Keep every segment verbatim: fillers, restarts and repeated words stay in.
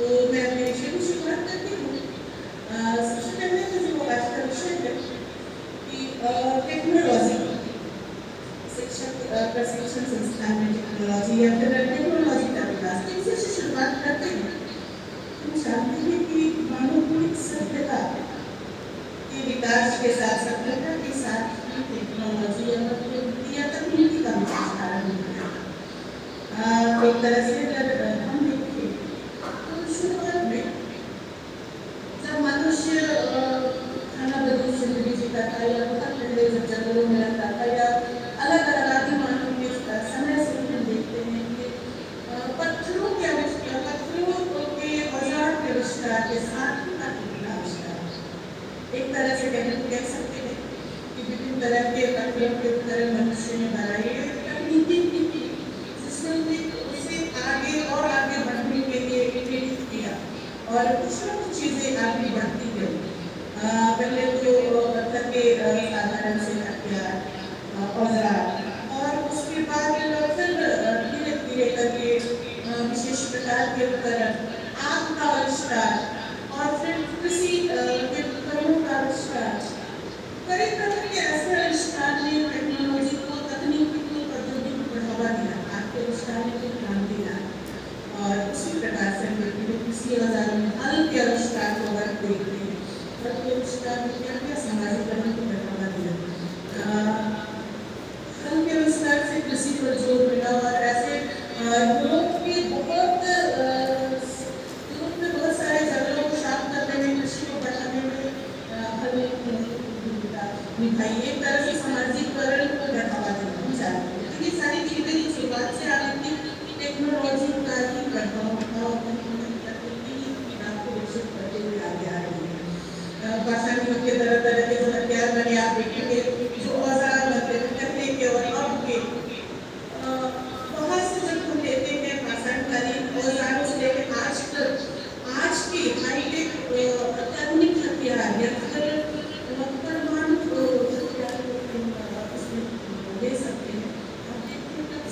तो मैं अपने विषय की शुरुआत करती हूँ। अ, सबसे पहले तो जो आज का विषय है कि अ, टेक्नोलॉजी, शिक्षक अ, प्रशिक्षण संस्थान में टेक्नोलॉजी या फिर टेक्नोलॉजी का विकास, तो इसी से शुरुआत करते हैं। हम जानते हैं कि मानव सभ्यता के विकास के साथ सभ्यता के साथ ही टेक्नोलॉजी या प्रौद्योगिकी या तकनीकी का विकास आरंभ हुआ है। एक तरह से अगर हम देखें तो शुरुआत में जब मनुष्य खानाबदोश जिंदगी जीता था या बहुत पहले जब जंगलों में रहता था या अलग अलग आदि मानव के समय से हम देखते हैं कि पत्थरों के आविष्कार पत्थरों के औजार के आविष्कार के साथ ही तकनीकी का आविष्कार एक तरह से कहने को कह सकते हैं कि विभिन्न तरह के पत्थरों के तरह मनुष्य ने बनाए तकनीकी जिसने उसे आगे और आगे बढ़ने के लिए प्रेरित किया और कुछ न कुछ चीजें आगे बढ़ती गई। पहले तो पत्थर के साधारण से हथियार औजार और उसके बाद फिर धीरे धीरे करके विशेष प्रकार के उपकरण, आग का आविष्कार और फिर कृषि के उपकरणों का आविष्कार, कई तरह के ऐसे आविष्कार ने टेक्नोलॉजी को, तकनीकी को, प्रौद्योगिकी को बढ़ावा दिया। आग के आविष्कार ने तो क्रांति लाई और उसी प्रकार से कृषि औजारों में हल के आविष्कार को अगर देखते हैं, हल के आविष्कार में क्या क्या समाजीकरण को बढ़ावा दिया। हल के आविष्कार से कृषि पर जोर मिला और ऐसे यूरोप के बहुत यूरोप में बहुत सारे जंगलों को साफ करने में, कृषि को बढ़ाने में हल ने भूमिका निभाई। एक तरह से सामाजिकरण को बढ़ावा दिया। ये सारी चीजें की शुरुआत से आगे टेक्नोलॉजी का ही प्रभाव था और तकनीकी को विकसित करते हुए आगे आ रही है। पाषाणियों के तरह तरह के जो हथियार बने आप देखेंगे, जो औजार बनते थे पहले के और अब के, वहाँ से जब हम लेते हैं पाषाणकालीन औजारों से लेकर आज तक आज के हाईटेक तकनीक हथियार या फिर परमाणु हथियार इसमें ले सकते हैं। आप देखते हैं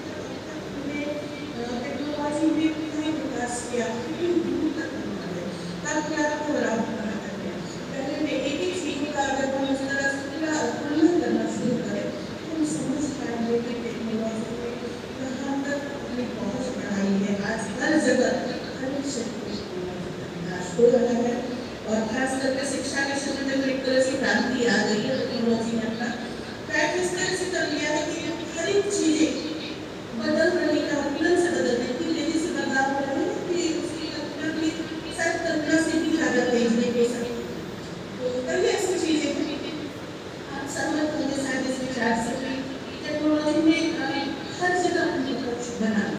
टेक्नोलॉजी में कितना विकास किया, कितनी दूर तक पहुंचा है, तब क्या आपको बराबर बना करते हैं। पहले में एक एक चीज का अगर हम इस तरह से पूरा तुलना करना शुरू करें तो हम समझ पाएंगे कि टेक्नोलॉजी ने कहाँ तक अपनी पहुंच बढ़ाई है। आज हर जगह हर क्षेत्र में विकास हो रहा है और खास करके शिक्षा के क्षेत्र में तो एक तरह से क्रांति आ गई है। टेक्नोलॉजी ने अपना पैठ इस तरह से कर लिया है कि हर एक चीजें बदल रही है, तुरंत से बदल रही है, तेजी से बदलाव हो रहा है कि उसकी कल्पना भी शायद कल्पना से भी ज्यादा तेज नहीं हो सकती। तो कई ऐसी चीजें हैं, आप सहमत होंगे शायद इस विचार से कि टेक्नोलॉजी ने हर जगह अपनी पहुंच बना